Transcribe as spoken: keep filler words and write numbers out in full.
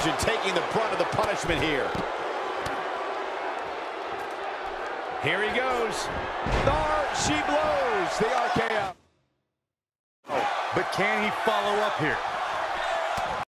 advantage and taking the brunt of the punishment here. Here he goes. There she blows the R K O. But can he follow up here?